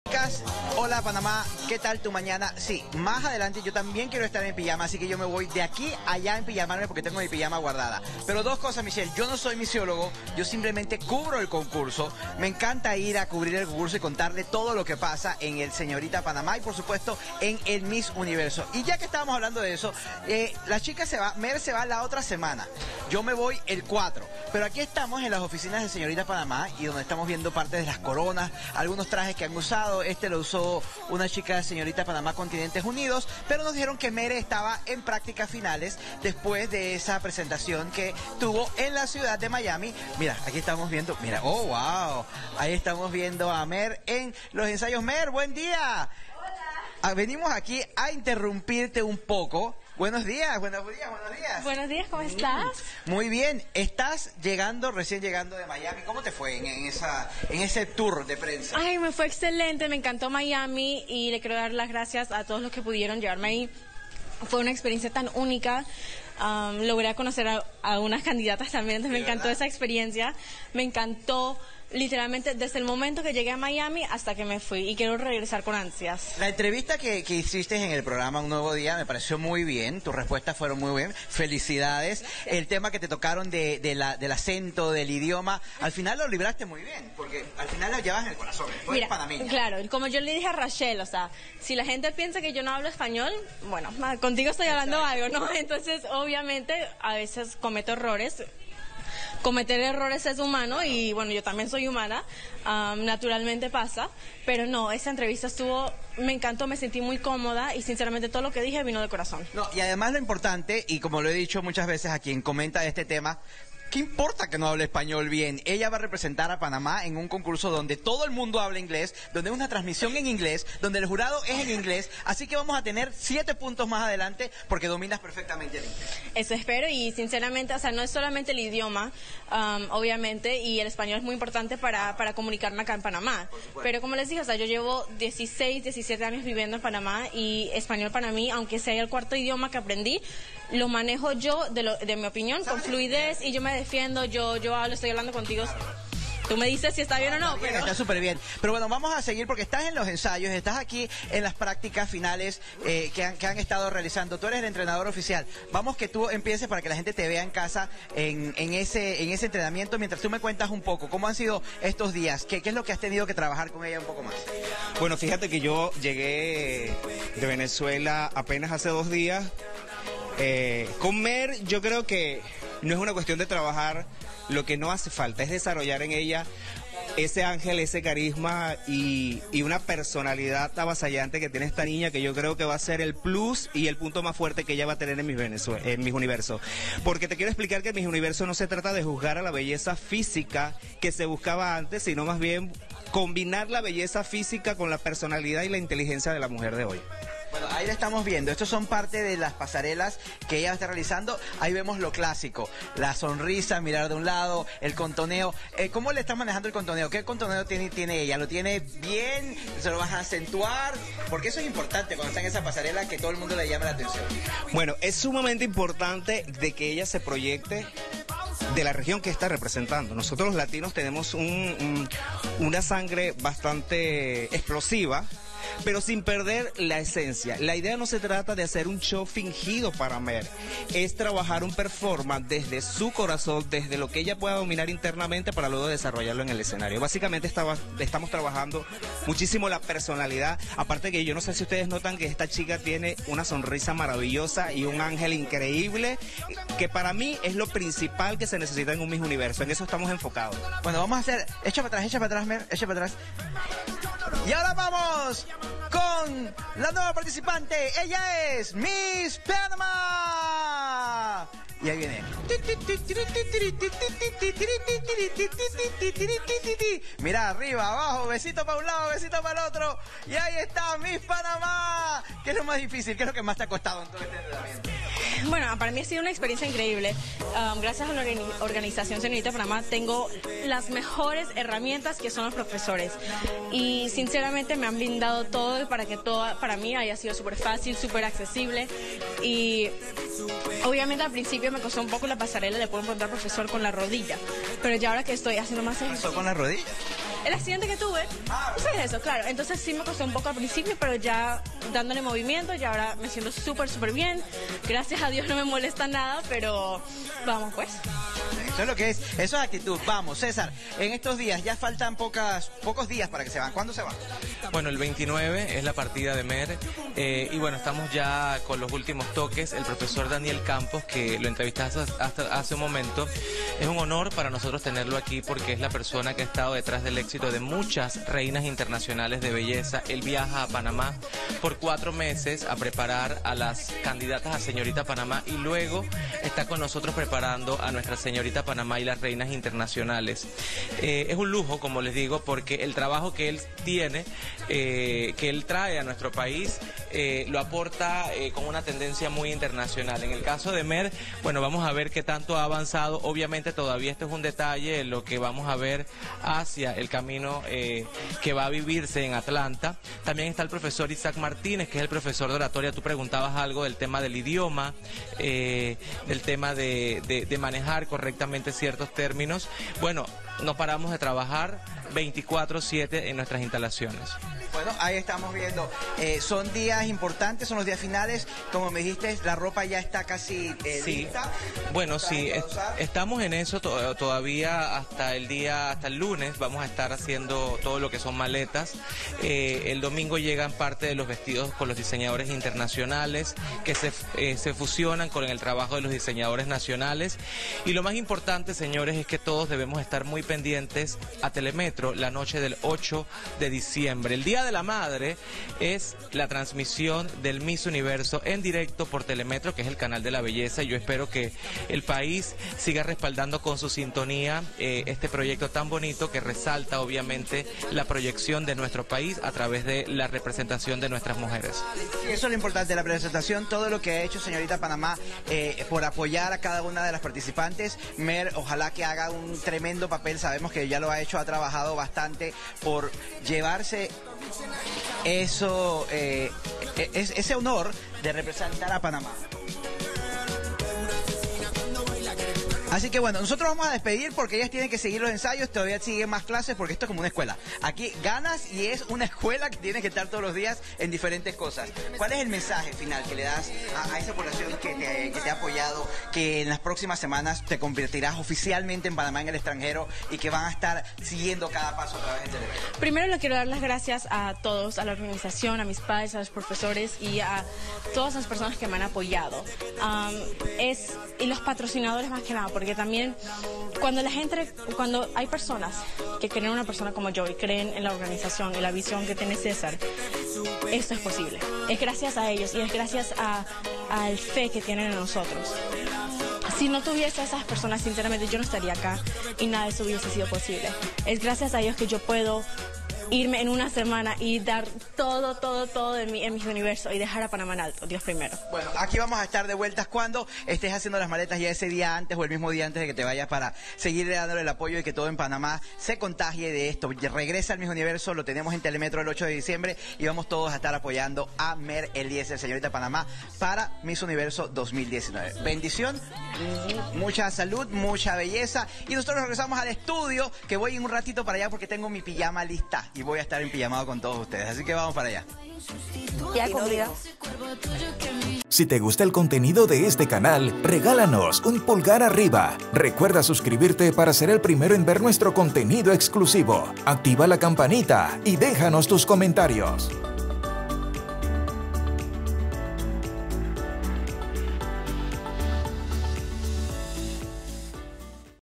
chicas, hola Panamá, ¿qué tal tu mañana? Sí, más adelante yo también quiero estar en pijama, así que yo me voy de aquí a allá en pijamarme porque tengo mi pijama guardada. Pero dos cosas, Michelle, yo no soy misiólogo, yo simplemente cubro el concurso. Me encanta ir a cubrir el concurso y contarle todo lo que pasa en el Señorita Panamá y por supuesto en el Miss Universo. Y ya que estábamos hablando de eso, la chica se va, Mer se va la otra semana. Yo me voy el 4, pero aquí estamos en las oficinas de Señorita Panamá y donde estamos viendo parte de las coronas, algunos trajes que han usado. Este lo usó una chica de Señorita Panamá Continentes Unidos, pero nos dijeron que Mere estaba en prácticas finales después de esa presentación que tuvo en la ciudad de Miami. Mira, aquí estamos viendo, mira, oh wow, ahí estamos viendo a Mer en los ensayos. Mer, buen día. Hola. Venimos aquí a interrumpirte un poco. Buenos días, buenos días, buenos días. Buenos días, ¿cómo estás? Muy bien, estás llegando, recién llegando de Miami. ¿Cómo te fue en ese tour de prensa? Ay, me fue excelente, me encantó Miami y le quiero dar las gracias a todos los que pudieron llevarme ahí. Fue una experiencia tan única. Logré conocer a unas candidatas también, entonces me encantó esa experiencia. Me encantó literalmente desde el momento que llegué a Miami hasta que me fui y quiero regresar con ansias. La entrevista que hiciste en el programa Un Nuevo Día me pareció muy bien, tus respuestas fueron muy bien, felicidades. El tema que te tocaron del acento, del idioma, al final lo libraste muy bien, porque al final lo llevas en el corazón, tú eres panameña. Claro, como yo le dije a Rachel, o sea, si la gente piensa que yo no hablo español, bueno, contigo estoy hablando algo, ¿no? Entonces, obviamente, a veces cometo errores. Cometer errores es humano y bueno, yo también soy humana, naturalmente pasa, pero no, esa entrevista me encantó, me sentí muy cómoda y sinceramente todo lo que dije vino de corazón. No, y además lo importante, y como lo he dicho muchas veces a quien comenta este tema, ¿qué importa que no hable español bien? Ella va a representar a Panamá en un concurso donde todo el mundo habla inglés, donde es una transmisión en inglés, donde el jurado es en inglés, así que vamos a tener 7 puntos más adelante porque dominas perfectamente el inglés. Eso espero y sinceramente, o sea, no es solamente el idioma, obviamente, y el español es muy importante para comunicarme acá en Panamá. Pero como les dije, o sea, yo llevo 16, 17 años viviendo en Panamá y español para mí, aunque sea el 4º idioma que aprendí, lo manejo yo, de mi opinión, con fluidez y yo me defiendo, yo hablo, estoy hablando contigo. Tú me dices si está bien o no. Pero... Está súper bien. Pero bueno, vamos a seguir porque estás en los ensayos, estás aquí en las prácticas finales que han estado realizando. Tú eres el entrenador oficial. Vamos que tú empieces para que la gente te vea en casa en ese entrenamiento mientras tú me cuentas un poco cómo han sido estos días, qué es lo que has tenido que trabajar con ella un poco más. Bueno, fíjate que yo llegué de Venezuela apenas hace 2 días. Con Mer yo creo que no es una cuestión de trabajar, lo que no hace falta es desarrollar en ella ese ángel, ese carisma y una personalidad avasallante que tiene esta niña, que yo creo que va a ser el plus y el punto más fuerte que ella va a tener en Miss Universo. Porque te quiero explicar que en Miss Universo no se trata de juzgar a la belleza física que se buscaba antes, sino más bien combinar la belleza física con la personalidad y la inteligencia de la mujer de hoy. Bueno, ahí la estamos viendo. Estos son parte de las pasarelas que ella está realizando. Ahí vemos lo clásico, la sonrisa, mirar de un lado, el contoneo. ¿Cómo le estás manejando el contoneo? ¿Qué contoneo tiene ella? ¿Lo tiene bien? ¿Se lo vas a acentuar? Porque eso es importante cuando está en esa pasarela, que todo el mundo le llame la atención. Bueno, es sumamente importante de que ella se proyecte de la región que está representando. Nosotros los latinos tenemos una sangre bastante explosiva, pero sin perder la esencia. La idea no se trata de hacer un show fingido para Mer, es trabajar un performance desde su corazón, desde lo que ella pueda dominar internamente para luego desarrollarlo en el escenario. Básicamente estamos trabajando muchísimo la personalidad, aparte que yo no sé si ustedes notan que esta chica tiene una sonrisa maravillosa y un ángel increíble, que para mí es lo principal que se necesita en un Miss Universo, en eso estamos enfocados. Bueno, vamos a hacer, echa para atrás, Mer, echa para atrás. Y ahora vamos con la nueva participante. Ella es Miss Panamá. Y ahí viene. Mira, arriba, abajo, besito para un lado, besito para el otro. Y ahí está Miss Panamá. ¿Qué es lo más difícil? ¿Qué es lo que más te ha costado en todo este entrenamiento? Bueno, para mí ha sido una experiencia increíble. Gracias a la organización Señorita Panamá tengo las mejores herramientas que son los profesores. Y sinceramente me han brindado todo para que todo para mí haya sido súper fácil, súper accesible. Y obviamente al principio me costó un poco la pasarela, le puedo encontrar profesor con la rodilla. Pero ya ahora que estoy haciendo más ejercicio... ¿Pasó con la rodilla? el accidente que tuve, ¿sabes eso? Claro, entonces sí me costó un poco al principio, pero ya dándole movimiento y ahora me siento súper bien. Gracias a Dios no me molesta nada, pero vamos pues. Eso es lo que es, eso es actitud. Vamos, César, en estos días ya faltan pocos días para que se van. ¿Cuándo se van? Bueno, el 29 es la partida de Mer y bueno, estamos ya con los últimos toques. El profesor Daniel Campos, que lo entrevistaste hasta hace un momento, es un honor para nosotros tenerlo aquí porque es la persona que ha estado detrás del éxito de muchas reinas internacionales de belleza. Él viaja a Panamá por 4 meses a preparar a las candidatas a Señorita Panamá y luego está con nosotros preparando a nuestra Señorita Panamá y las reinas internacionales. Es un lujo, como les digo, porque el trabajo que él tiene, que él trae a nuestro país, lo aporta con una tendencia muy internacional. En el caso de Mer, bueno, vamos a ver qué tanto ha avanzado. Obviamente todavía esto es un detalle, lo que vamos a ver hacia el camino que va a vivirse en Atlanta. También está el profesor Isaac Martínez, que es el profesor de oratoria. Tú preguntabas algo del tema del idioma, del tema de manejar correctamente ciertos términos. Bueno, no paramos de trabajar 24/7 en nuestras instalaciones. Bueno, ahí estamos viendo. Son días importantes, son los días finales. Como me dijiste, la ropa ya está casi lista. Bueno, sí, estamos en eso todavía hasta el lunes. Vamos a estar haciendo todo lo que son maletas. El domingo llegan parte de los vestidos con los diseñadores internacionales que se fusionan con el trabajo de los diseñadores nacionales. Y lo más importante, señores, es que todos debemos estar muy pendientes a Telemetro la noche del 8 de diciembre. El Día de la Madre es la transmisión del Miss Universo en directo por Telemetro, que es el canal de la belleza, y yo espero que el país siga respaldando con su sintonía este proyecto tan bonito que resalta obviamente la proyección de nuestro país a través de la representación de nuestras mujeres. Y eso es lo importante, la presentación, todo lo que ha hecho Señorita Panamá por apoyar a cada una de las participantes. Mer, ojalá que haga un tremendo papel, sabemos que ya lo ha hecho, ha trabajado bastante por llevarse eso, ese honor de representar a Panamá. Así que bueno, nosotros vamos a despedir porque ellas tienen que seguir los ensayos, todavía siguen más clases porque esto es como una escuela. Aquí ganas y es una escuela que tienes que estar todos los días en diferentes cosas. ¿Cuál es el mensaje final que le das a esa población que te ha apoyado, que en las próximas semanas te convertirás oficialmente en Panamá en el extranjero y que van a estar siguiendo cada paso a través de Telemetro? Primero le quiero dar las gracias a todos, a la organización, a mis padres, a los profesores y a todas las personas que me han apoyado. Y los patrocinadores más que nada, porque también cuando hay personas que creen en una persona como yo y creen en la organización y la visión que tiene César, esto es posible. Es gracias a ellos y es gracias al fe que tienen en nosotros. Si no tuviese a esas personas, sinceramente yo no estaría acá y nada de eso hubiese sido posible. Es gracias a ellos que yo puedo irme en una semana y dar todo de mí en mi universo y dejar a Panamá en alto, Dios primero. Bueno, aquí vamos a estar de vueltas cuando estés haciendo las maletas ya ese día antes o el mismo día antes de que te vayas para seguir dándole el apoyo y que todo en Panamá se contagie de esto. Regresa al Miss Universo, lo tenemos en Telemetro el 8 de diciembre y vamos todos a estar apoyando a Mer Eliezer, Señorita Panamá, para Miss Universo 2019. Bendición, mucha salud, mucha belleza y nosotros regresamos al estudio, que voy en un ratito para allá porque tengo mi pijama lista y voy a estar en pijamado con todos ustedes, así que vamos para allá. Ya comida. Si te gusta el contenido de este canal, regálanos un pulgar arriba. Recuerda suscribirte para ser el primero en ver nuestro contenido exclusivo. Activa la campanita y déjanos tus comentarios.